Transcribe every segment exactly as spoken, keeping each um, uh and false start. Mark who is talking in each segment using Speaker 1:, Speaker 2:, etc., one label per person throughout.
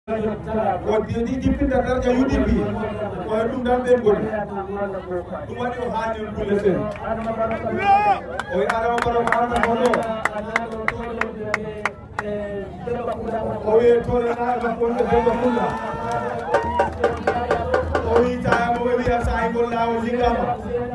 Speaker 1: What the deep in the Raja U D P, or to done them good. To what you had you to listen. We are over Oh, we are told the Oh, we time we are signing on now, Zingama.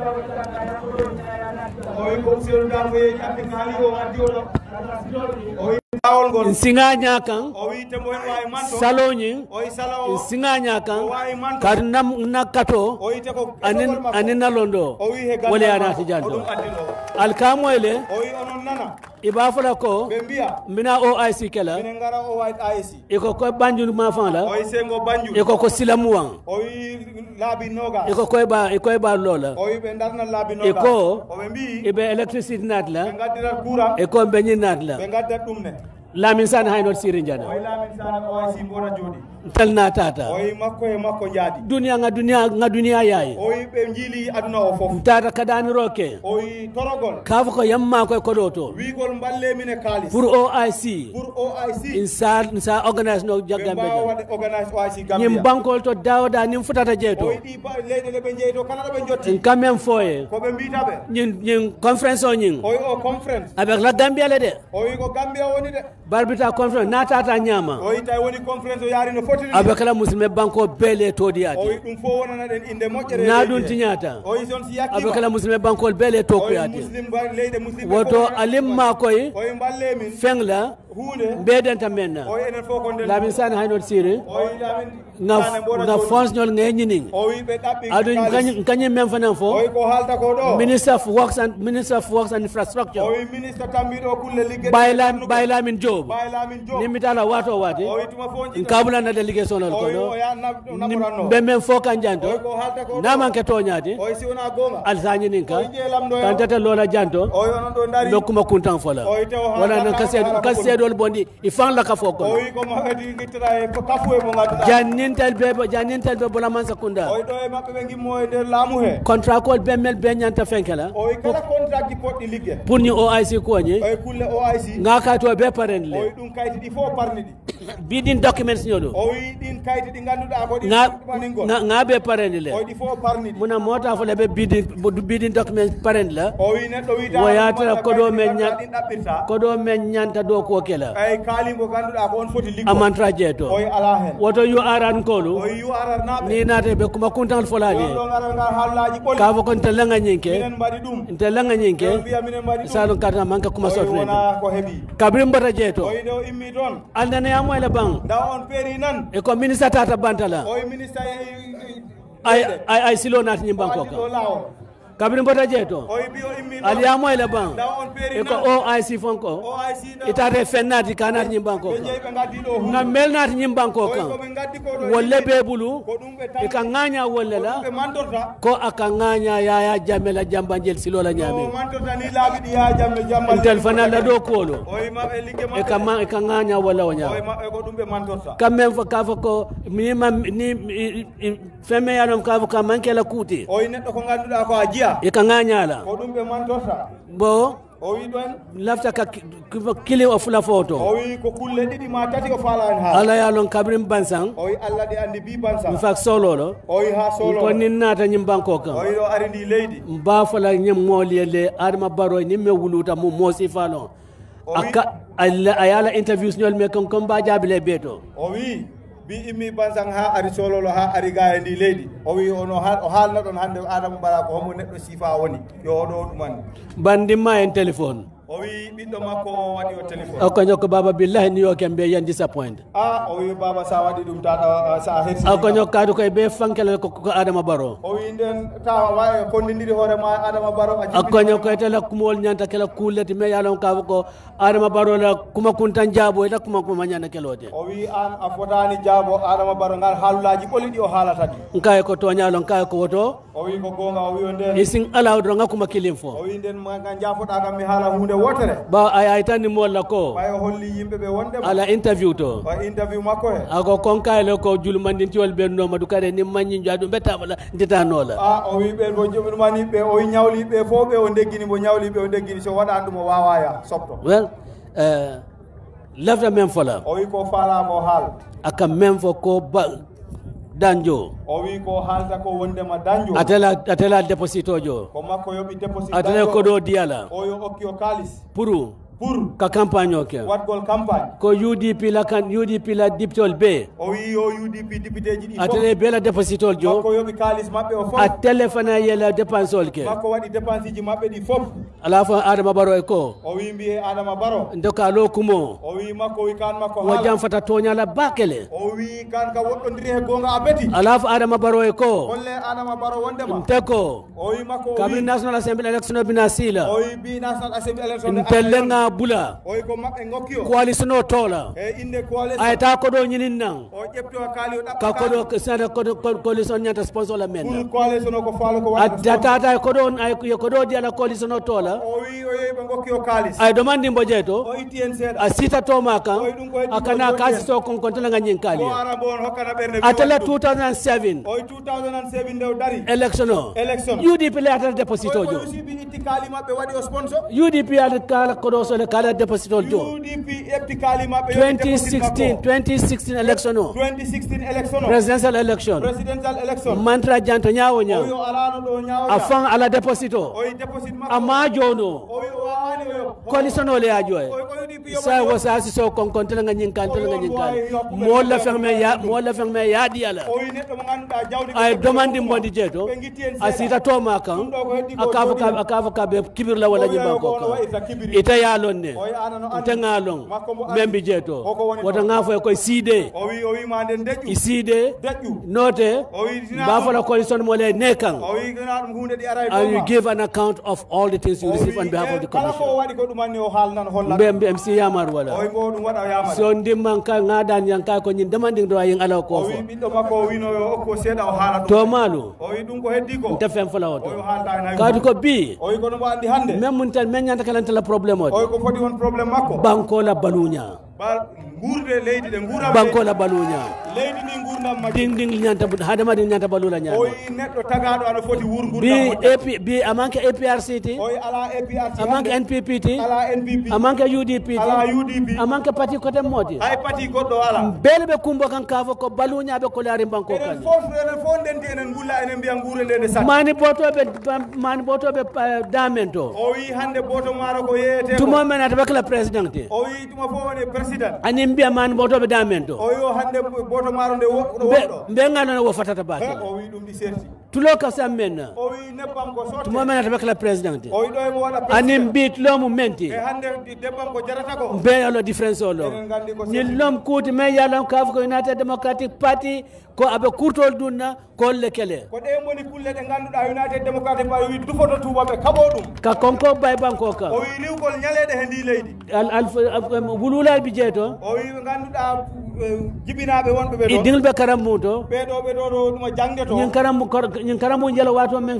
Speaker 1: Oh, we go see down way at the Kali or Oh,
Speaker 2: Singanya kan salonyi singanya kan karna nakato anin anina londo wale ana tijando alkamo ele ibafala ko mina O I C kala iko ko banjun ma fala iko ko silamuwan iko ko ba iko ba lola iko ibe electricity natla iko benyi natla Lamin sana hay not sirin jana telna tata dunia nga dunia nga dunia yayi tata kadani roke kafu ko yamma ko kodoto pour O I C insa insa organize no jagambe nyim bankol to dawda nim futata jeto en quand même foye nyin nyin conference o nyin avec la Gambia le de barbita conference na tata nyama
Speaker 1: o ita woni conference o yari no fotiri
Speaker 2: abakala muslime banko bele todiati
Speaker 1: o dum fo wona den inde moƴƴere
Speaker 2: na dun tinyata
Speaker 1: o ison si yakki
Speaker 2: abakala muslime banko bele tokuyati
Speaker 1: muslim ba leyde muslim
Speaker 2: woto alimma koy
Speaker 1: o balle min
Speaker 2: fengla
Speaker 1: hunde
Speaker 2: bedenta menna
Speaker 1: o enen fo ko den
Speaker 2: lamin sana haynot sire
Speaker 1: o lamin
Speaker 2: na na France ñol ngay ñini
Speaker 1: o wi be dabbi
Speaker 2: adu kany kany men fanan fo
Speaker 1: o ko halta ko do
Speaker 2: minister of works and minister of works and infrastructure
Speaker 1: o wi minister tambi do kulle ligge
Speaker 2: baylan baylamin job
Speaker 1: baylamin job
Speaker 2: ni mitala wato wati
Speaker 1: o wi tuma fo
Speaker 2: nkabula na delegation lol ko do
Speaker 1: o ya naburano
Speaker 2: be men fo kan janto
Speaker 1: o ko halta ko
Speaker 2: na man ke toñati
Speaker 1: o si wona gonga
Speaker 2: al sañi ninka kan tata lola janto
Speaker 1: o yono do ndari
Speaker 2: dokuma kuntan fola wala nan kasedo kasedo bondi ifan la ka foko
Speaker 1: o wi ko ma kadi ngitira e ko kafu e mo ngadu
Speaker 2: jannin tel be jannin tel be bola man sakunda
Speaker 1: o do e mabbe be ngimo e der lamu he
Speaker 2: contrat ko be mel be nyanta fenkela
Speaker 1: o wi kala contrat ki poddi ligge
Speaker 2: pour ni O I C ko ni
Speaker 1: o kulle O I C
Speaker 2: nga ka to be paren le
Speaker 1: o dum kayti di fo parni di
Speaker 2: bidin documents nyodo
Speaker 1: o wi din kayti di ganduda ko di
Speaker 2: nga nga be paren le
Speaker 1: o di fo parni di
Speaker 2: muna mota fo le be bidin bidin documents paren la
Speaker 1: o wi ne do wi da
Speaker 2: wayata ko do men nyanta ko do men nyanta do ko kela
Speaker 1: ay kali mo ganduda ko on foti liggo
Speaker 2: amantra jeto
Speaker 1: o ala hen
Speaker 2: woto yu aran kolu
Speaker 1: o yu aran nabe
Speaker 2: ni nate be kuma kuntal folaje
Speaker 1: do ngara ngar halaji bol
Speaker 2: ka fo kon telanga nyinke
Speaker 1: minen badi dum
Speaker 2: telanga nyinke
Speaker 1: biya minen badi dum
Speaker 2: salon karna manka kuma sotne
Speaker 1: wona ko hebi
Speaker 2: kabrim bata jeto
Speaker 1: o do immi don
Speaker 2: andane ya moy la bang
Speaker 1: da on peri nan
Speaker 2: e ko ministre tata bantala
Speaker 1: o ministre
Speaker 2: ay ay ay silo nat nyimban ko ka kabrin bota jeto ali ya moy la bang e ko O I C fonko itare fennati kanat nyimban ko na melnat nyimban ko ka wolle be bulu e ka nganya wolle la ko aka nganya ya ya jamela jambanjel silo la nyame intel fana la do kolo e ka ma e ka nganya wolla wonya kam men fa ka fa ko ni ni femme ya non ka fa ka manke la kuti
Speaker 1: o neddo ko ganduda ko ajiya
Speaker 2: e ka nganyala
Speaker 1: ko dum be mantorta
Speaker 2: bo
Speaker 1: o wi don
Speaker 2: lafta ka kili of la photo
Speaker 1: o wi ko kulle didi ma tati ko fala en ha
Speaker 2: ala ya lon kabrim bansang
Speaker 1: o wi alla di andi bi bansang
Speaker 2: mi fak solo lo
Speaker 1: o wi ha solo
Speaker 2: ko ninnata nyim banko kan
Speaker 1: o wi do arindi leydi
Speaker 2: mba fala nyim molele adama baro ni me wuluta mo mosi falo aka alla ayala interviews nyol me kon kon ba jabile beto
Speaker 1: o wi bi imi bansang ha ari sololo ha ari gaye ndi leydi o wi ono o haalna ɗon hannde adama bara ko homo neɗɗo sifa woni yo oɗo ɗuman
Speaker 2: bandima en téléphone
Speaker 1: o wi ɓiɗɗo makko o waɗi o téléphone
Speaker 2: o ko ñokko baba billahi ni yo kembe yan disappoint
Speaker 1: a o wi baba sa waɗi ɗum tata sa hersi
Speaker 2: o ko ñokkadu koye be fankele ko adama baro
Speaker 1: o wi nden tawa wawi kondidiri hoore ma adama baro
Speaker 2: a ko ñokko tele kumol ñanta kala kulleti me yalon ka ko adama baro la kuma kuntan jabo la kuma kuma ñana kelote
Speaker 1: o wi an a fotani jabo adama baro ngal haalulaji ɓoliɗi o haalata ɗi
Speaker 2: kay ko to ñalon kay ko woto
Speaker 1: o wi ko gonga o wi o nden
Speaker 2: isin alawdo ngakuma kilim fo
Speaker 1: o wi nden ma jafoɗa kam mi haala hunde wotere
Speaker 2: ba ay ay tan mo la ko
Speaker 1: bay holli yimbe be wonde
Speaker 2: ala interview to
Speaker 1: ba interview makko e
Speaker 2: ako konka le ko julmandin tiwol be no madu kare ni manni jadu betta bala ndita no la
Speaker 1: ah o wi be bo jomum mani be o nyawli be fo be o deggini bo nyawli be o deggini so wada andum o wawa ya sopto
Speaker 2: well euh lafta même fola
Speaker 1: o wi ko fala mo hal
Speaker 2: aka memfo ko danjo
Speaker 1: o wi ko halta ko wondema danjo
Speaker 2: atela atela deposito jo
Speaker 1: ko makko yobi deposit
Speaker 2: atela ko do diala
Speaker 1: o yo okki o kalis
Speaker 2: pour
Speaker 1: pour
Speaker 2: ka campagne o ke
Speaker 1: watgol campagne
Speaker 2: ko U D P la kan U D P la diptol be
Speaker 1: o wi o U D P député ji di
Speaker 2: atele be la depositol jo
Speaker 1: ko yobi kalis mabbe o fof
Speaker 2: a téléphone yela dépensol ke
Speaker 1: makko wadi dépense ji mabbe di fof
Speaker 2: ala fa Adama Barrow ko
Speaker 1: o wi mbi Adama Barrow
Speaker 2: ndoka lo kumo
Speaker 1: o wi makko wi kan makko hala
Speaker 2: wajam fata tonya la bakele
Speaker 1: o wi kan ka woddondiri he gonga abeti
Speaker 2: ala fa Adama Barrow ko
Speaker 1: olle Adama Barrow wondema
Speaker 2: nteko
Speaker 1: o wi makko
Speaker 2: kabri national assembly election bina sila
Speaker 1: o wi bi national assembly election
Speaker 2: ntelenga bula
Speaker 1: ko mabbe ngokkiyo
Speaker 2: coalition o tola
Speaker 1: e inde coalition
Speaker 2: ay ta ko do nyinin nan
Speaker 1: o jepto kali o dabba
Speaker 2: ka ko do sana ko do coalition nyata sponsor la men
Speaker 1: pour coalition ko faalo ko
Speaker 2: wada data ta ko do ay ko do di ala coalition o tola
Speaker 1: o wi o yebe ngokkiyo kalis
Speaker 2: ay demande mbojeto
Speaker 1: o itien seda
Speaker 2: a sita to maka akana kasi so kon kon tanga nyin kali
Speaker 1: o arabo hokkana berne
Speaker 2: atala two thousand seven
Speaker 1: o two thousand seven dew dari
Speaker 2: election o
Speaker 1: election
Speaker 2: U D P la ata deposito jo
Speaker 1: o sibi itti kali mabbe wadi o sponsor
Speaker 2: U D P ala kala ko do so le kala deposito jo
Speaker 1: U D P epti kali mabbe
Speaker 2: twenty sixteen twenty sixteen election o
Speaker 1: twenty sixteen election o
Speaker 2: presidential election
Speaker 1: presidential election
Speaker 2: mantra janto nyaawo nyaawo
Speaker 1: o yo alano do nyaawo
Speaker 2: afan ala deposito
Speaker 1: o deposit mabbe
Speaker 2: ama jono
Speaker 1: o yo waani o
Speaker 2: coalition o le ajoy sa wasa si so kon kon tanga nyin kan tanga nyin kan mo la ferme ya mo la ferme ya di ala
Speaker 1: o neddo mo ganduda jawdi
Speaker 2: ay demande mbondi jeto asita to maka akafa ka akafa ka be kibir la wala nyimba ko ita ya lonne ita ngalong membi jeto wata ngafo ko side
Speaker 1: o wi o wi ma den deju
Speaker 2: iside
Speaker 1: deju
Speaker 2: note ba fa la coalition mo le nekan
Speaker 1: o wi gana dum hunde di aray
Speaker 2: and you give an account of all the things you receive on behalf of the commission
Speaker 1: ko wadi ko dum anni o halnan holla
Speaker 2: be M C Yamar wala
Speaker 1: o wi mo dum wada Yamar
Speaker 2: so ndimman ka ngadan yanka ko nyin demanding do yin ala ko
Speaker 1: o wi biddo makko wi no o ko seda o hala
Speaker 2: to malu
Speaker 1: o wi dum ko heddi ko
Speaker 2: ta fen fala wato
Speaker 1: o halta na
Speaker 2: kadu ko bi
Speaker 1: o wi ko no andi hande
Speaker 2: même mun tan men nyanta kala la problème o
Speaker 1: o ko fodi won problème makko
Speaker 2: banko la balunya
Speaker 1: ba ngurde leydi de ngura
Speaker 2: banko la balunya
Speaker 1: leydi ni ngurdam ma
Speaker 2: ding ding nyanta hadama ding nyanta balula nyanta
Speaker 1: o yi neddo tagado ana foti wur ngurdam
Speaker 2: bi AP bi amanke A P R C T
Speaker 1: o yi ala A P R C
Speaker 2: amanke N P P T
Speaker 1: ala N P P
Speaker 2: amanke U D P
Speaker 1: ala U D P
Speaker 2: amanke parti kote modi
Speaker 1: ay parti goddo ala
Speaker 2: belbe kumbo kan kafo ko balunya be ko laari banko kan
Speaker 1: enen fof enen fondenti enen ngulla enen biya ngure de sat
Speaker 2: mani boto be mani boto be damento
Speaker 1: o yi hande boto maro ko yete
Speaker 2: tumo men ata bakla president
Speaker 1: o yi tuma fo woni president
Speaker 2: ani mbiya mani boto be damento
Speaker 1: o yo hande boto maro de woddo
Speaker 2: be ngano wo fatata ba
Speaker 1: o wi dum di serti
Speaker 2: tulo ka sammenna
Speaker 1: o wi nebbam ko sotti
Speaker 2: tumo men ata bakla president
Speaker 1: o yi do mo wada
Speaker 2: ani mbit lo mu menti
Speaker 1: e hande debbam ko jarata ko
Speaker 2: be yalo difference o lo ni lom kuti me yalo kaf ko United Democratic Party ko abe kurtol dunna ko lekele
Speaker 1: ko de moni kulle de ganduda United Democratic Party wi dufoto tuba be kabo dum
Speaker 2: ka konko bay banko ka
Speaker 1: o wi liw gol nyalede he ndi leydi
Speaker 2: al al wulula bi jeto
Speaker 1: o wi ganduda jibinabe wonbe be do
Speaker 2: idil be karam muto
Speaker 1: be do be do do dum jangde to
Speaker 2: nyin karam nyin karam mu jelo wato men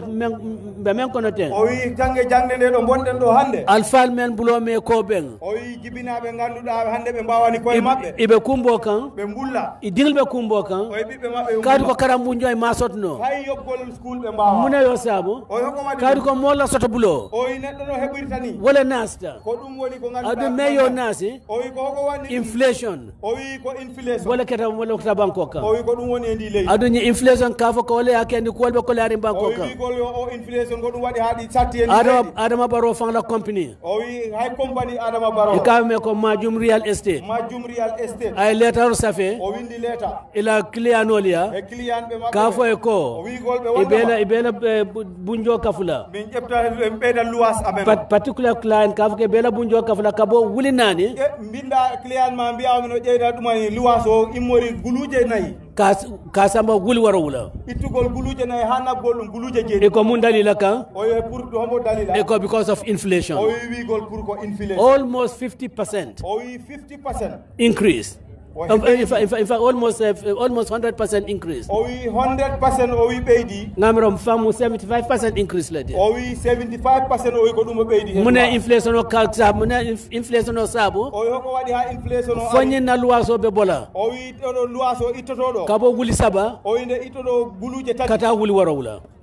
Speaker 2: be men kono ten
Speaker 1: o wi jange jangde de do bonden do hande
Speaker 2: alfal men bulo me ko ben
Speaker 1: o wi jibinabe ganduda hande be bawani koy mabbe
Speaker 2: ibe kumbo kan
Speaker 1: be mbulla
Speaker 2: idil be kumbo kan
Speaker 1: o bibbe mabbe
Speaker 2: kadu ko karam bu njoy ma sotno
Speaker 1: hay yobbol school be bawa
Speaker 2: muna yo sabo
Speaker 1: o hoko wadi
Speaker 2: kadu ko molla soto bulo
Speaker 1: o wi neddo no hebirtani
Speaker 2: wala nasta
Speaker 1: ko dum woni ko ganduda
Speaker 2: adu meyo nasi
Speaker 1: o wi ko hoko wadi
Speaker 2: inflation
Speaker 1: o wi ko inflation
Speaker 2: wala keta wala keta banko kan
Speaker 1: o wi ko dum woni ndi leydi
Speaker 2: adu ni inflation ka fo ko wala yakendi ko wolbe ko laari banko kan
Speaker 1: o wi ko o inflation ko dum wadi haadi satti en
Speaker 2: Adama Adama Barrow fan la company
Speaker 1: o wi hay company Adama Barrow
Speaker 2: e ka me ko majum real estate
Speaker 1: majum real estate
Speaker 2: ay letter safe
Speaker 1: o windi letter
Speaker 2: ila clianolia
Speaker 1: e client be mabbe
Speaker 2: ka fo e ko
Speaker 1: o wi golbe wonde
Speaker 2: ibela ibela bunjo kafula
Speaker 1: min jepta en beda luwas amen
Speaker 2: particular client ka fo ke bela bunjo kafula ka bo wulinani
Speaker 1: e binda client ma biya no jeyda dumani luwas o immori guluje nayi
Speaker 2: ka samba wuli waro wula
Speaker 1: itugol guluje nayi hana golum guluje jeedi
Speaker 2: e ko mun dalila kan
Speaker 1: o ye pour do homo dalila
Speaker 2: e ko because of inflation
Speaker 1: o wi gol pour ko inflation
Speaker 2: almost fifty percent
Speaker 1: o wi fifty percent
Speaker 2: increase in fact, in fact, almost uh, almost one hundred percent increase.
Speaker 1: O wi one hundred percent o wi beydi.
Speaker 2: Ngamirom famu seventy-five percent increase la de.
Speaker 1: O wi seventy-five percent o wi ko dum beydi.
Speaker 2: Mune inflation o kalsa, mune inflation o sabo.
Speaker 1: O wi ko wadi ha inflation o.
Speaker 2: Fonyi na luwaso be bola.
Speaker 1: O wi to luwaso itoto do.
Speaker 2: Kabo wuli saba.
Speaker 1: O wi ne itoto buluje tati.
Speaker 2: Kata wuli waro wula.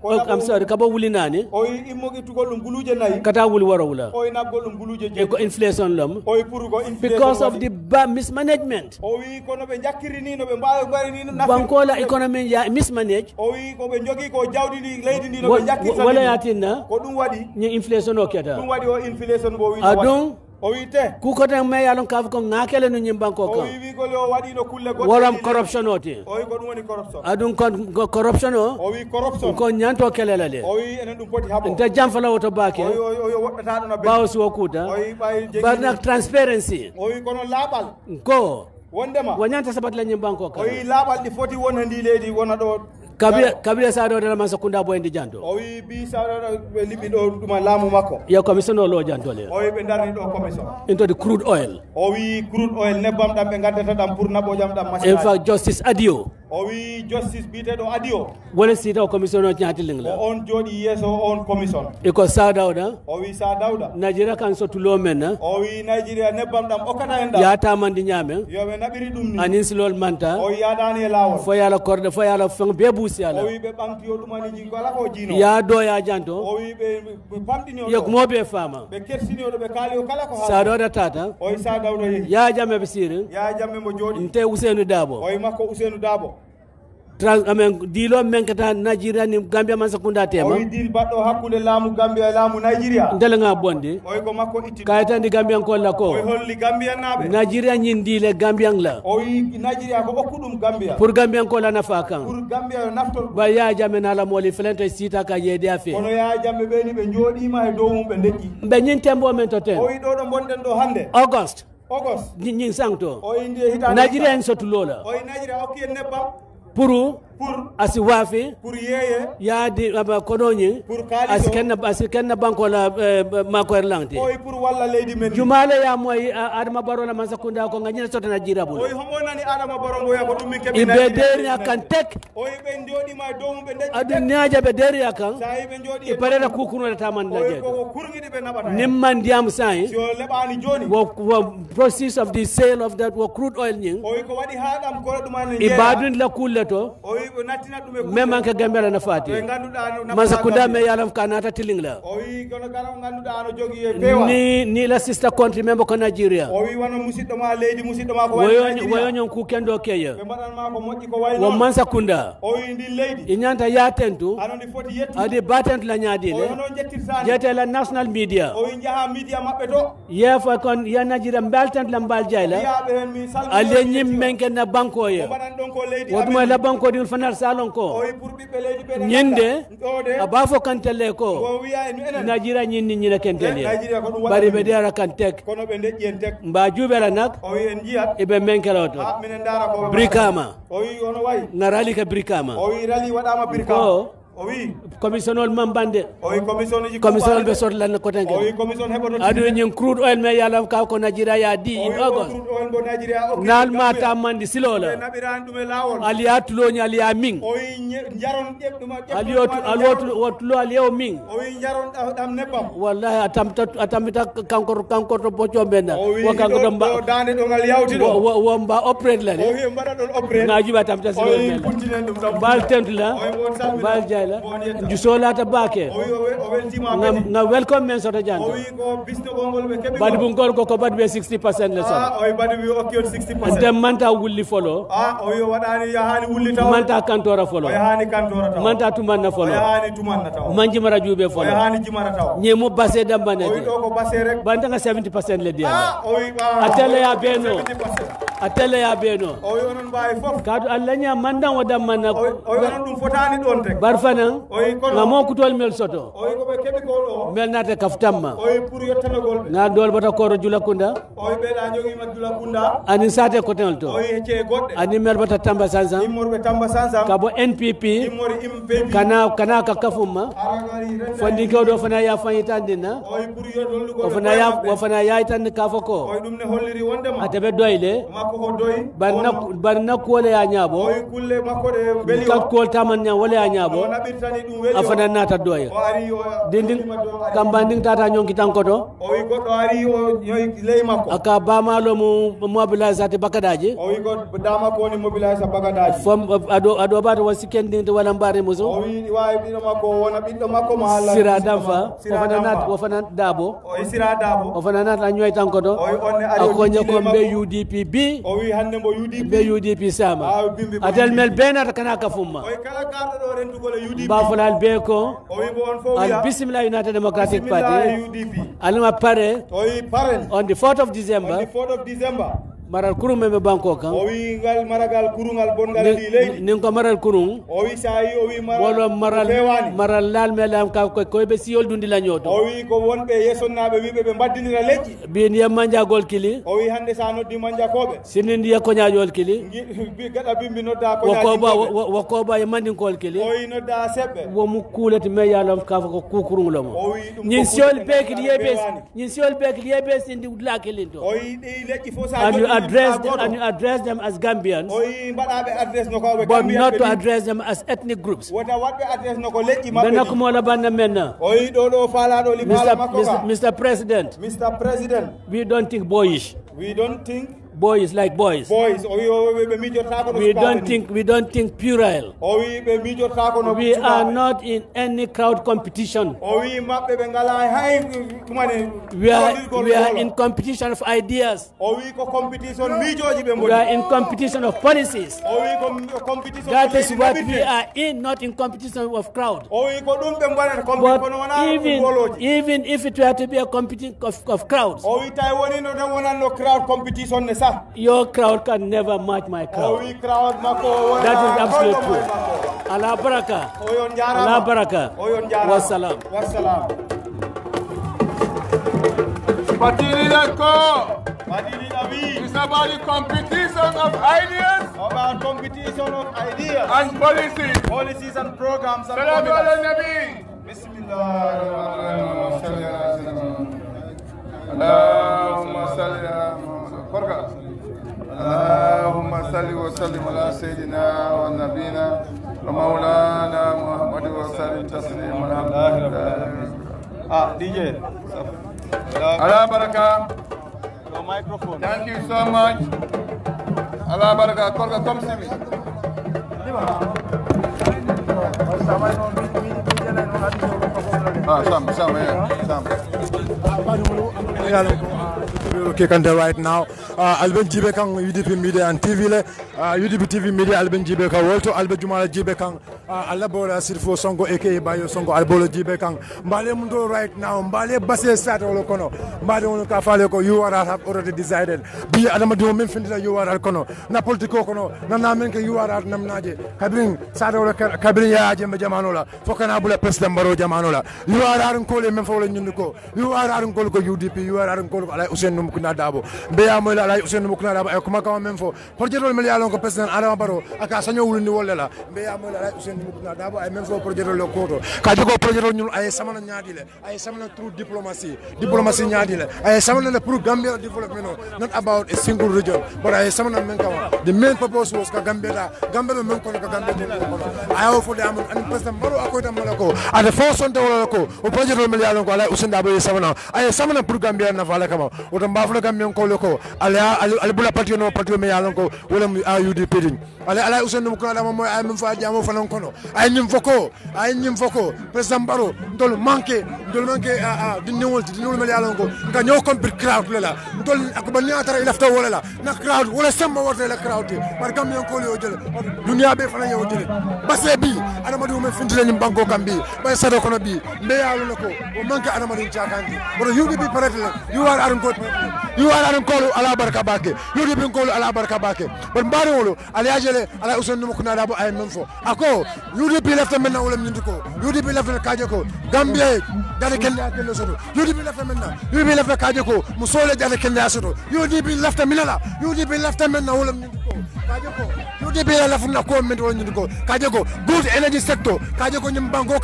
Speaker 2: I'm sorry kabo wuli nani
Speaker 1: o immogi tugol dum buluje nayi
Speaker 2: kata wuli waro wula
Speaker 1: o nabgol dum buluje
Speaker 2: e ko inflation lam
Speaker 1: o pour ko inflation
Speaker 2: because of the mismanagement
Speaker 1: o wi ko no be jakkirini no be mbaawi bari ni na
Speaker 2: bankola economy ya mismanage
Speaker 1: o wi ko be jogi ko jawdi ni leydi ni no be jakkirta
Speaker 2: wala yatinna
Speaker 1: ko dum wadi
Speaker 2: ni inflation o keta
Speaker 1: dum wadi o inflation bo wi
Speaker 2: adon
Speaker 1: o wite
Speaker 2: ku ko tan me yalon ka ko ngakele no nyim banko
Speaker 1: ko o wi ko le o wadi no kulle goddo
Speaker 2: wala corruption oti
Speaker 1: o wi ko dum woni corruption
Speaker 2: adun ko corruption o
Speaker 1: o wi corruption
Speaker 2: ko nyanto kelela le
Speaker 1: o wi enen dum poti habo
Speaker 2: nta jamfala woto bake
Speaker 1: o o o woddata do no be
Speaker 2: bawo so kuta
Speaker 1: o wi bay
Speaker 2: barnak transparency
Speaker 1: o wi kono labal
Speaker 2: ko
Speaker 1: wondema
Speaker 2: wanyanta sabat la nyim banko ka
Speaker 1: o wi labal di foti won handi leydi wona do
Speaker 2: kabila kabila sa do dala man sakunda boy ndi janto
Speaker 1: o wi bi sa do be libi do duma lamu makko
Speaker 2: ya commission o lo janto le
Speaker 1: o wi be darni do commission
Speaker 2: into the crude oil
Speaker 1: o wi crude oil nebam dam be gaddata dam pour nabo jam dam machine
Speaker 2: in fact justice adio
Speaker 1: o wi justice bite do adio
Speaker 2: wala sita o commission o nyati lingla
Speaker 1: o on jodi yeso on commission
Speaker 2: e ko sa dawda
Speaker 1: o wi sa dawda
Speaker 2: nigeria kan so tulo men
Speaker 1: o wi nigeria nebam dam okata en dam
Speaker 2: ya ta mandi nyame
Speaker 1: yo be nabiri dum ni
Speaker 2: anin silol manta
Speaker 1: o ya dani lawol
Speaker 2: fo yala korde fo yala fon be busi ala
Speaker 1: o wi be banki yo dumani ji ko ala ko jino
Speaker 2: ya do ya janto
Speaker 1: o wi be pamdini o
Speaker 2: yok mo be fama
Speaker 1: be kersini o be kali o kala ko ha
Speaker 2: sa dawda tata
Speaker 1: o sa dawda yi
Speaker 2: ya jamme be sire
Speaker 1: ya jamme mo jodi
Speaker 2: nte usenu dabo
Speaker 1: o makko usenu dabo
Speaker 2: trans amen dilo menkata Nigeria ni Gambia man sakunda tema
Speaker 1: o dil baddo hakkunde laamu Gambia laamu Nigeria
Speaker 2: ndel nga bonde
Speaker 1: o ko makko itti
Speaker 2: kayta ndi Gambia ko la ko
Speaker 1: o holli Gambia nabe
Speaker 2: Nigeria nyin dile Gambia la
Speaker 1: o Nigeria ko okkudum Gambia
Speaker 2: pour Gambia ko la nafa kan
Speaker 1: pour Gambia naftor
Speaker 2: ba ya jamme na la moli flente sita ka yede afi
Speaker 1: ono ya jamme be ni be jodi ma e dow mum be dekki
Speaker 2: be nyin tembo men to ten
Speaker 1: o do do bonden do hande
Speaker 2: August
Speaker 1: August
Speaker 2: nyin sangto
Speaker 1: o inde hitande
Speaker 2: Nigeria en sotu lola
Speaker 1: o Nigeria okki en nebba
Speaker 2: pour
Speaker 1: pour
Speaker 2: asi wafi
Speaker 1: pour yeye
Speaker 2: ya di aba kodonyi
Speaker 1: pour kaliso
Speaker 2: asi kenna asi kenna banko la ma ko erlangti
Speaker 1: o pour walla leydi men
Speaker 2: jumale ya moy adama barola man sakunda ko nganyina sota na jirabul
Speaker 1: o homo nani adama barongo ya ko dum min kebi
Speaker 2: ibe deri akan tek
Speaker 1: o be ndodi ma do mum be ndej
Speaker 2: adu nyaja be deri akan
Speaker 1: sai be ndodi
Speaker 2: e parera kukuno la taman la je
Speaker 1: ko kurngidi be nabata
Speaker 2: nimman diam sai
Speaker 1: so lebani joni
Speaker 2: wo process of the sale of that wo crude oil nyin
Speaker 1: o ko wadi hadam ko dum an
Speaker 2: ibadun la kullato
Speaker 1: o natina dum e
Speaker 2: même anke gambela na fati masakunda me yalam kanata tilingla
Speaker 1: o wi kono garam ganduda ano jogi e pewa
Speaker 2: ni ni la sister country member ko Nigeria
Speaker 1: o wi wono musiddo ma leydi musiddo ma ko
Speaker 2: wadi Nigeria woyo nyon ku kendo keye
Speaker 1: be mbadan ma ko moji ko wayno
Speaker 2: wo mansakunda
Speaker 1: o wi ndi leydi
Speaker 2: inyanta ya tentu
Speaker 1: ano ndi foti yetti
Speaker 2: adi batent la nyaadi
Speaker 1: o
Speaker 2: le
Speaker 1: non jettirtani
Speaker 2: jete la national media
Speaker 1: o wi jaha media mabbe to
Speaker 2: ye fa kon ya Nigeria mbaltent la mbal jayla
Speaker 1: ya be hen mi salmi
Speaker 2: ale nyim menke na banko ye
Speaker 1: mbadan don ko leydi
Speaker 2: wotuma la banko di fanal salon ko nyinde abafo kantele ko Nigeria nyindi nyina kentele bari be dara kantek
Speaker 1: kono be ndejjen tek
Speaker 2: mba jubela nak
Speaker 1: o wi en jiat
Speaker 2: ibe menkeloto
Speaker 1: ha minen dara ko
Speaker 2: brikama
Speaker 1: o wi ono way
Speaker 2: ngarali ka brikama
Speaker 1: o wi rali wadama brikama o wi
Speaker 2: commissionol mambande
Speaker 1: o wi commission ji
Speaker 2: commission be sort lan ko tanke
Speaker 1: o wi commission heboto
Speaker 2: adu nyin crude oil me yalla ka ko Nigeria ya di in August
Speaker 1: crude oil bo Nigeria o
Speaker 2: nal mata mandi silola
Speaker 1: nabiran dum lawol
Speaker 2: ali atulo nya ali aming
Speaker 1: o wi jaron debduma
Speaker 2: ali ali otulo ali o ming
Speaker 1: o wi jaron dam nebam
Speaker 2: wallahi atam atamita kankor kankor to bocho benda
Speaker 1: wa kanko do mba dande do ngal yawti do
Speaker 2: wo mba operate la
Speaker 1: o wi mbada don operate
Speaker 2: na juba tam ta
Speaker 1: silol men o wi puntinen dum tam
Speaker 2: bal tent la bal jayla jusola ta bake nga welcome men sota janto
Speaker 1: o wi ko bisno gongol be kebi
Speaker 2: badi bu ngol ko ko badi be sixty percent le so
Speaker 1: ah o wi badi bi o kiyon sixty percent
Speaker 2: dem manta wulli folo
Speaker 1: ah o wi wadani ya hani wulli taw
Speaker 2: manta kantora folo
Speaker 1: o hani kantora taw
Speaker 2: manta tumanna folo
Speaker 1: o hani tumanna taw
Speaker 2: manji mara jube folo
Speaker 1: o hani jimara taw
Speaker 2: nyemo basse dambane
Speaker 1: o wi do ko basse rek
Speaker 2: banda nga seventy percent le dia
Speaker 1: ah o wi
Speaker 2: atele ya beno atele ya beno
Speaker 1: o wi onon baay fof
Speaker 2: kadu allanya mandan wadam manna
Speaker 1: o wi onon dum fotani don tek
Speaker 2: barfana
Speaker 1: o wi ko
Speaker 2: ngamo kutol mel soto
Speaker 1: o wi ko be kebi ko do
Speaker 2: mel nata kaftamma
Speaker 1: o wi pour yottana gol
Speaker 2: na dol bata koro jula kunda
Speaker 1: o wi be da jogi ma jula kunda
Speaker 2: ani sate ko tento
Speaker 1: o wi hecce godde
Speaker 2: ani mer bata tamba sansa
Speaker 1: immorbe tamba sansa
Speaker 2: kabo N P P
Speaker 1: immori im P P
Speaker 2: kana kana ka kafuma
Speaker 1: aragari renda
Speaker 2: fondi ko do fana ya fanyitandina
Speaker 1: o wi pour yotollu
Speaker 2: o fana ya o fana ya tan ka fako
Speaker 1: o dum ne holliri wonde ma
Speaker 2: atabe doyle
Speaker 1: mako
Speaker 2: barna barna kole ya nyabo kat kol tamanya wala ya nyabo afana nata doya dindin kambanding tata nyonki tankoto aka bama lo mu mobilize ate bakadaje fam ado ado ba to wasikendi to wala mbare muso sira damfa ofana nat ofana dabo
Speaker 1: sira dabo
Speaker 2: ofana nat anyoy tankoto akonya ko be U D P B
Speaker 1: o wi hande mo U D P
Speaker 2: be U D P sama atel mel benar kana ka fumma
Speaker 1: o kala gardo do rentu ko U D P
Speaker 2: ba fulal be ko
Speaker 1: o wi bon fo
Speaker 2: al bismillah United Democratic Party
Speaker 1: U D P
Speaker 2: alma pare
Speaker 1: o wi paren
Speaker 2: on the fourth of December
Speaker 1: on the fourth of December
Speaker 2: maral kurung me banko kan
Speaker 1: o wi ngal maragal kurungal bongal di leydi
Speaker 2: nin ko maral kurung
Speaker 1: o wi sayi o wi maral
Speaker 2: wolo maral maral lal melam ka ko ko be siol dundi la nyoto
Speaker 1: o wi ko wonbe yesonnabe wi be baddinira leji
Speaker 2: bin yam manja gol kili
Speaker 1: o wi hande sa noddi manja kobe
Speaker 2: sinin dia ko nyaajol kili
Speaker 1: bi gada bimbi nodda ko
Speaker 2: nyaajol ko ba wo ko ba yamandin kol kili
Speaker 1: o wi nodda sebbe
Speaker 2: wo mu kulati me yalam ka ko kukurung lo mo nyin siol be ki yebes nyin siol be ki yebes indi udla kili to
Speaker 1: o wi de leji fo sa
Speaker 2: and you address them and you address them as Gambians, but not to address them as ethnic groups. Mister Mister President,
Speaker 1: Mister President,
Speaker 2: we don't think boyish.
Speaker 1: We don't think
Speaker 2: boys like boys.
Speaker 1: Boys.
Speaker 2: We don't think we don't think puerile. We are not in any crowd competition. We are we are in competition of ideas. We are in competition of policies. That is what we are in, not in competition of crowd. But even even if it were to be a competition of, of crowds, your crowd can never match my crowd. That is absolute truth. Allah baraka. Allah baraka. Wassalam.
Speaker 3: Wassalam. Patini Lako. It's about the competition of ideas.
Speaker 1: About competition of ideas.
Speaker 3: And policies.
Speaker 1: Policies and programs. And
Speaker 3: Salam Nabi.
Speaker 1: Bismillah.
Speaker 3: اللهم صل على محمد اللهم صل وسلم على سيدنا ونبينا ومولانا محمد وسلم تسليما الحمد لله.
Speaker 1: Ah, D J.
Speaker 3: Allah baraka.
Speaker 1: Your microphone.
Speaker 3: Thank you so much. Allah baraka. Korga, come see me. Ah, Sam, Sam, yeah, Sam.
Speaker 4: Kekante right now uh, Alben Jibe Kang U D P Media and T V le uh, U D P T V Media Alben Jibe Kang Wolto Alben Jumala Jibe Kang uh, Alabola Sirfo Songo aka Bayo Songo Albola Jibe Kang Mbale Mundo right now Mbale Basse Sat Olokono Mbale Uno Kafale ko you are have already decided bi Adama do men findita you are kono na politiko kono na namen ke you are nam naje kabrin Sat Olo kabrin ya jembe jamano la fokana bula president baro jamano la you are ko le men fo la ñundiko you are ko ko U D P you are ko ala Usain Mukuna Dabo beya moy la Usain Mukuna Dabo e kuma ka men fo projet dol mel yalon ko president Adama Barrow aka saño wulni wolle la beya moy la Usain Mukuna Dabo ay men fo projet dol ko to ka jogo projet dol ñul ay samana ñaadi le ay samana through diplomacy diplomacy ñaadi le ay samana le pour Gambia development not about a single region but ay samana men ka the main purpose was ka Gambia Gambia men ko ka Gambia ay fo de am an president Barrow akoy tam malako ade fo sonde wala ko o projet dol mel yalon ko ala Usain Dabo samana ay samana pour Gambia na fala kama o to mbafula Gambia ko loko ala ala bula patio no patio me yalon ko wala U D P din ala ala Usain Mukuna Dabo moy ay men fa jamo fanan kono ay ñim foko ay ñim foko president Barrow ndol manke ndol manke a di newol di newol mel yalon ko nga ñoo compete crowd la ndol ak ba ñaatara ilafta wala la na crowd wala samba wote la crowd par Gambia ko yo jël dunia be fana yo jël basse bi adama du me findile ñim banko kam bi bay sado kono bi mbe yalon ko o manke adama din ciakandi bo U D P parete you are aron ko you are aron ko ala barka bake U D P ko ala barka bake bon mbare wolo ala yajele ala Usain Mukuna Dabo ay men fo ako U D P lefta men na wala ñindi ko U D P lefta kaje ko Gambia dale ken ya ken soto U D P lefta men na U D P lefta kaje ko musole dale ken ya soto U D P lefta minala U D P lefta men na wala ñindi ko kaje ko U D P la lafuna ko men wala ñindi ko kaje ko good energy sector kaje ko ñim banko kan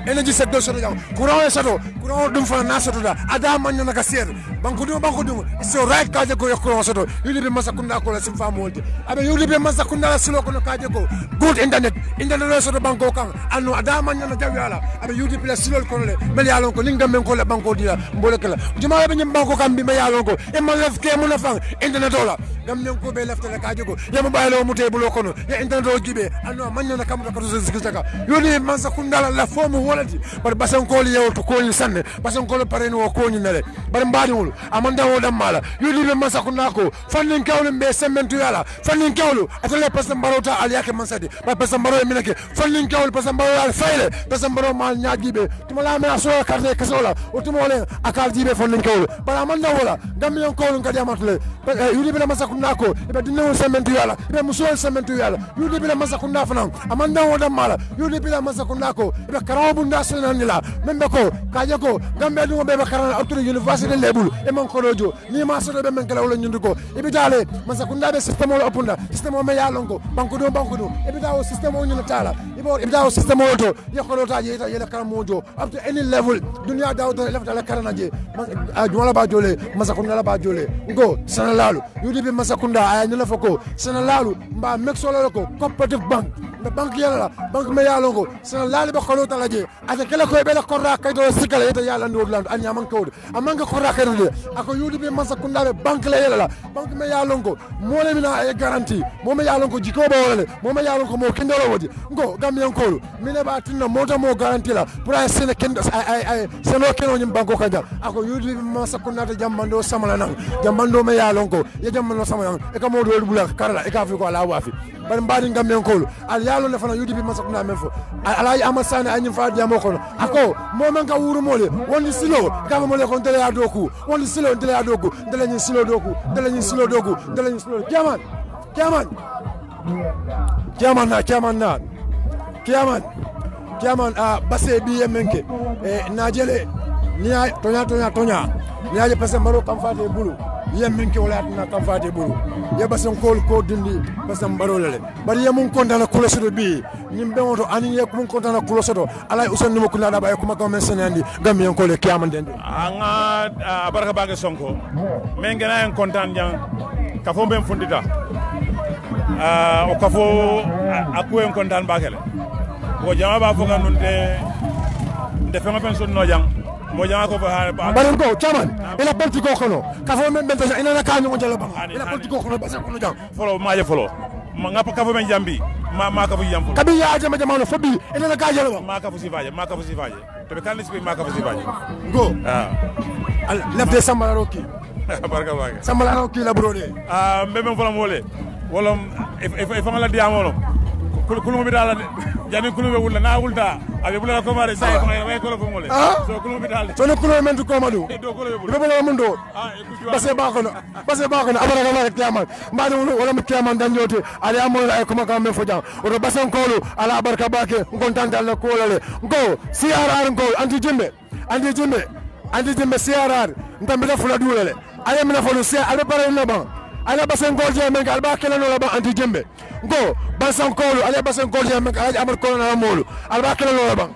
Speaker 4: energy sector soto jang courant e soto courant dum fana na soto da ada man na ka ser banko dum banko dum so right kaje ko courant soto yuli be masakunda ko la sim famolti abe yuli be masakunda la silo ko no kaje ko good internet internet soto banko kan anu ada man na jawi ala abe yuli be la silo ko le mel yalon ko lingam men ko la banko dila mbole kala juma be nyim banko kam bi me yalon ko e man laf ke mun afan internet ola gam men ko be lafta la kaje ko yama baylo mu tebulo kono ya internet o jibe anu man na kam ko so sikitaka yuli masakunda la fomu wolati par basan ko li yow to ko ni sanne basan ko pare no ko ni nale bar mbaadi wol amanda wo dam mala yuli be masakunda ko fannin kawlu be sementu yala fannin kawlu atale pasan barota al yake mansadi ba pasan baro minake fannin kawlu pasan baro al fayle pasan baro mal nyaajibe tumala me aso carte kasola o tumole akal jibe fannin kawlu bara amanda wola gam yon kawlu ngadi amatule yuli be masakunda ko be dinno sementu yala be muso sementu yala yuli be masakunda fanan amanda wo dam mala yuli be masakunda ko be karabu nda senanila membe ko kaje ko gambe dum be karana autour université lebul e man ko dojo ni ma sodo be men kala wala nyundu ko e bi dale masakunda be système wala opunda système me yalongo banko do banko do e bi dawo système o nyuna tala e bo e bi dawo système o to yakolo ta je ta yele karamojo up to any level dunya dawo to left ala karana je a jumala ba jole masakunda la ba jole ngo sanalalu yudi be masakunda ay nyala fako sanalalu mba mexolo ko cooperative bank be bank yala bank me yalongo sanalalu be kholo ta la je ata kala ko be la korra kay do sikala yeta yalla ndo land anya man ko amanga korra kay de ako yudi be masakunda be bank la yala bank me yalongo mo le mina ay garantie mo me yalongo jiko ba wala mo me yalongo mo kindolo wodi ngo gambian ko mine ba tinna mota mo garantie la pour ay sene kendo ay ay seno keno nyim banko kanja ako yudi be masakunda de jammando samala nan jammando me yalongo ye jammando samala e ka mo do bula karala e ka fi ko ala wafi bar mbadi gambian ko al yalo le fana yudi be masakunda men fo ala amasane anyim fa diamo ko ako mo man ka wuru mole woni silo ka mo le kon tele ya doku woni silo tele ya doku tele ni silo doku tele ni silo doku tele ni silo kiaman kiaman kiaman na kiaman na kiaman kiaman a basse bi yemenke e najele ni ay tonya tonya tonya ni ay passe maro kam fate bulu yemenke wala na kam fate bulu ye basse kol ko dindi passe maro lele bari yemun kontana kulo sodo bi nyimbe woto ani ye kum kontana kulo sodo ala usan nimo kula da ba kuma ko men senandi gam yon ko le kiaman dende
Speaker 5: anga baraka baage sonko men gena en kontan jang ka fo ben fundita o ka fo aku en kontan baakele ko jama ba fo ganun de de fema pension no jang mo jama ko ba
Speaker 4: barin ko chaman ila balti ko kono ka fo men ben ina na ka nyu jalo ba ila balti ko kono ba sa kono jang
Speaker 5: folo maaje folo ma ngapa ka fo men jambi ma ma ka fu yam folo
Speaker 4: kabi ya jama jama no fobi ina na ka jalo ba
Speaker 5: ma ka fu sifaje ma ka fu sifaje to be kan sifaje ma ka fu sifaje
Speaker 4: go
Speaker 5: ah
Speaker 4: al lefte sambala roki
Speaker 5: barka baage
Speaker 4: sambala roki la brode
Speaker 5: ah mbebe folo mole wolom e fa ngala diamolo kulu mi dala jani kulu be wulla na wulta abe bula ko mare sai ko way ko ko mole so kulu mi dal
Speaker 4: so no kulu men ko madu
Speaker 5: do kulu be
Speaker 4: do bela mundo
Speaker 5: ah
Speaker 4: basse ba ko no basse ba ko no abara ma kiaman mbadi wala mi kiaman dan jote ali amol ay ko ma kam men fo jang o basse ko lu ala barka bake ngon tantal la ko lale go C R R go anti jimbe anti jimbe anti jimbe C R R ntambe la fula dulale ale mina fo C R R pare no ba ala basen golje men alba kala no la ba anti jembe go basen kolu ala basen golje men ala amar ko na molu alba kala no la ba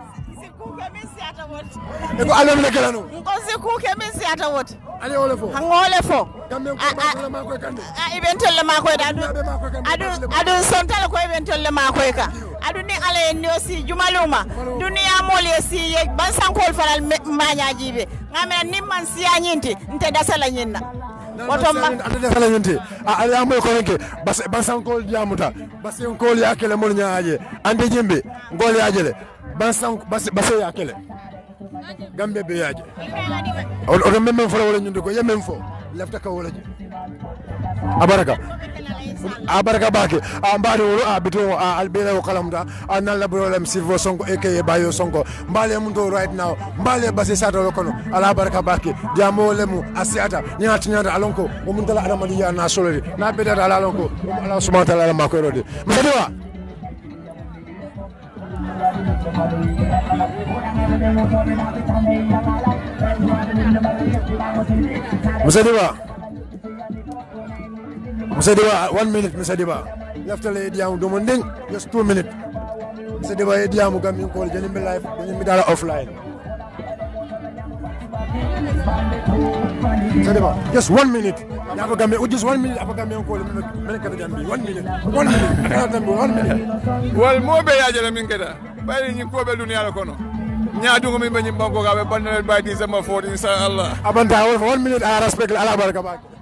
Speaker 4: e ko ala men kala no
Speaker 6: ko se ku ke men siata wot
Speaker 4: ale wole fo
Speaker 6: ngole fo
Speaker 4: gambe ko ma ma ko kande
Speaker 6: a eventuel le ma ko da adu adu sontal ko eventuel le ma ko ka adu ni ala en aussi jumaluma dunia mole si ye basen kol faral maanya jibe ngame ni man siya nyinti nte dasala nyinna
Speaker 4: oto ma ande defala ñunti a ala moy ko renke bas basan ko jamuta basen ko yakele mo nyaaje ande jimbe ngol yaajele basan bas bas yakele gambe be yaaje oto memmen fo wala ñundu ko yemmen fo lefta ka wala ji abaraka abaraka bake a mbaade wolo a bito a albela ko kalamda a nalla problem silvo sonko eke bayo sonko mbale mun do right now mbale basi sata lo kono ala baraka bake diamo lemu asiata nyati nyata alonko o mun dala adamadi ya na solori na be dala alonko o ala subhanahu wa ta'ala ma ko rode msadiwa msadiwa Msadiwa, one minute, Msadiwa. Left a lady down, do one thing, just two minutes. c'est de way diamu gam ko jeni mi live jeni mi dala offline c'est de just one minute ya ko gam just one minute apa gam ko men ka jambi one minute one minute ka tambi one minute
Speaker 3: wal mo be ya jele min keda bari ni ko be duniya ko no ñaadungo min be ñim banko ga be bandal bay di sama fort inshallah
Speaker 4: abanta one minute I respect ala baraka ba